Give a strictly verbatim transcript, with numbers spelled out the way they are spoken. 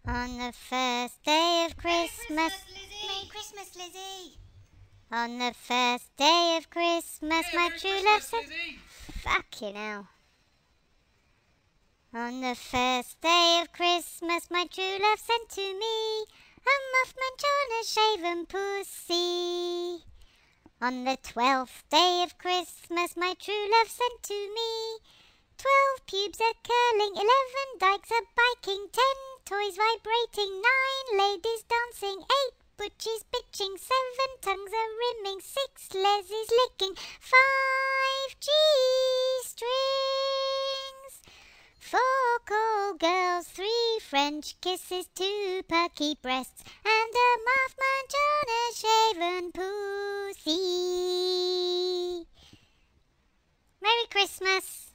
On the first day of Christmas. Merry Christmas, Lizzie! Merry Christmas, Lizzie! On the first day of Christmas, Hey, my Merry true Christmas, love sent. Lizzie. Fucking hell. On the first day of Christmas, my true love sent to me a Mothman John, a shaven pussy. On the twelfth day of Christmas, my true love sent to me twelve pubes a curling, eleven dykes a biking, ten toys vibrating, nine ladies dancing, eight butchies bitching, seven tongues a rimming, six lesbians licking, five G-strings, four call girls, three French kisses, two perky breasts, and a Mothman John, a shaven pussy. Merry Christmas!